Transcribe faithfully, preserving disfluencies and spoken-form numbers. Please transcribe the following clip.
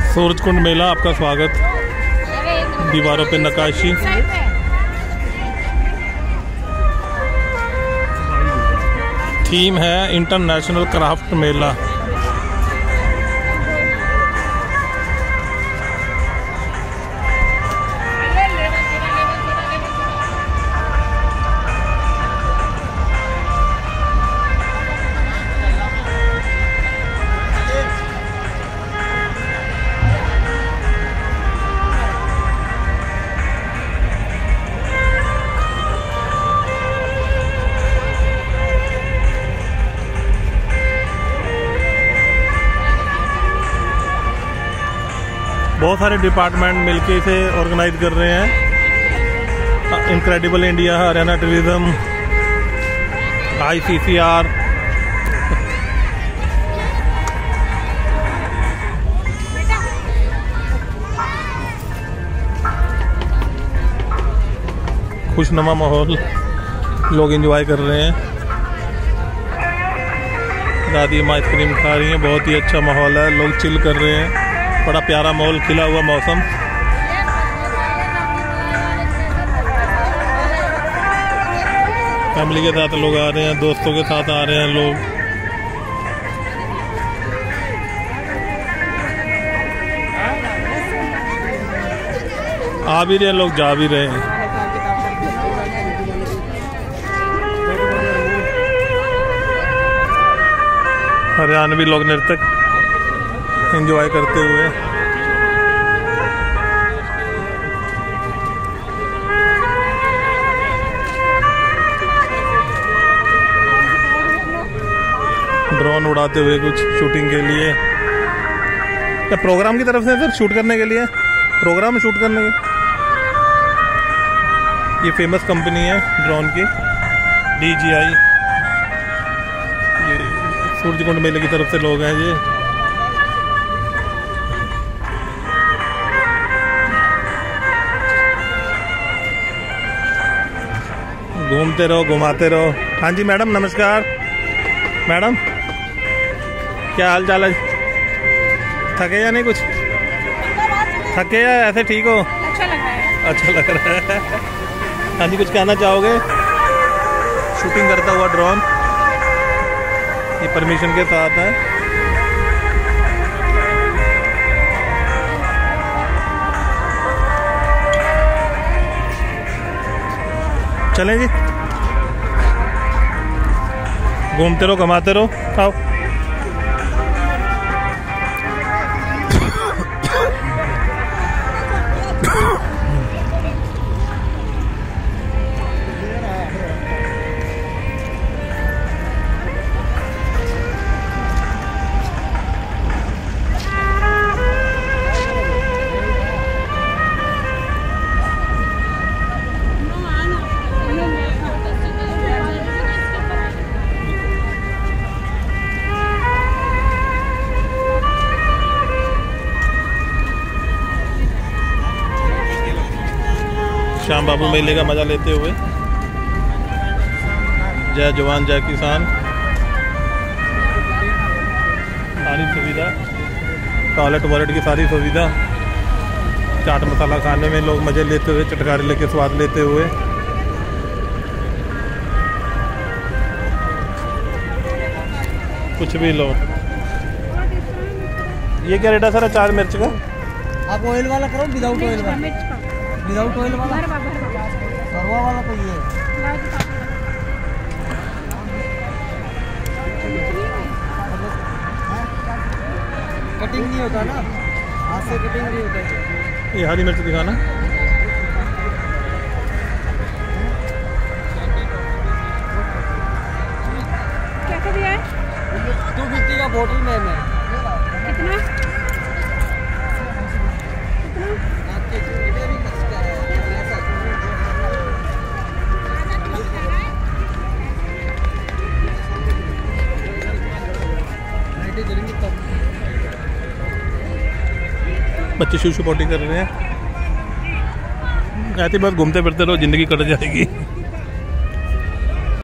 सूरजकुंड मेला, आपका स्वागत। दीवारों पे नक्काशी। थीम है इंटरनेशनल क्राफ्ट मेला। बहुत सारे डिपार्टमेंट मिलके इसे ऑर्गेनाइज कर रहे हैं। Incredible India, Haryana tourism, I C C R, खुशनुमा माहौल, लोग एंजॉय कर रहे हैं। दादी माँ आइसक्रीम खा रही हैं। बहुत ही अच्छा माहौल है, लोग चिल कर रहे हैं। बड़ा प्यारा माहौल, खिला हुआ मौसम। फैमिली के साथ लोग आ रहे हैं, दोस्तों के साथ आ रहे हैं लोग। आ भी रहे हैं लोग, जा भी रहे हैं। हरियाणवी लोग नृत्य एंजॉय करते हुए। ड्रोन उड़ाते हुए कुछ शूटिंग के लिए, या प्रोग्राम की तरफ से सर शूट करने के लिए, प्रोग्राम शूट करने के। ये फेमस कंपनी है ड्रोन की, डी जी आई। ये सूरजकुंड मेले की तरफ से लोग हैं ये। घूमते रहो, घुमाते रहो। हाँ जी मैडम, नमस्कार। मैडम क्या हाल चाल है? थके या नहीं कुछ? थके या ऐसे ठीक हो? अच्छा लग रहा है। अच्छा लग रहा है। हाँ जी, कुछ कहना चाहोगे? शूटिंग करता हुआ ड्रोन, ये परमिशन के साथ है। चलें जी, घूमते रहो, घुमाते रहो, आओ। श्याम बाबू मेले का मजा लेते हुए। जय जवान जय किसान। सारी सुविधा, टॉयलेट वॉलेट की सारी सुविधा। चाट मसाला खाने में लोग मजे लेते हुए, चटखारे लेके स्वाद लेते हुए। कुछ भी लो। ये क्या रेट है सर चार मिर्च का? आप ऑयल वाला करो, विदाउट ऑयल वाला। विदाउट ऑयल वाला भरवा वाला तो ये कटिंग नहीं होता ना, हाथ से कटिंग नहीं होता। ये हरी मिर्च दिखाना। क्या दिया है? टू फिफ्टी का बोतल में है। कितना? बच्चे शू शू पोटी कर रहे हैं। ऐसे बस घूमते फिरते रहो, जिंदगी कट जाएगी।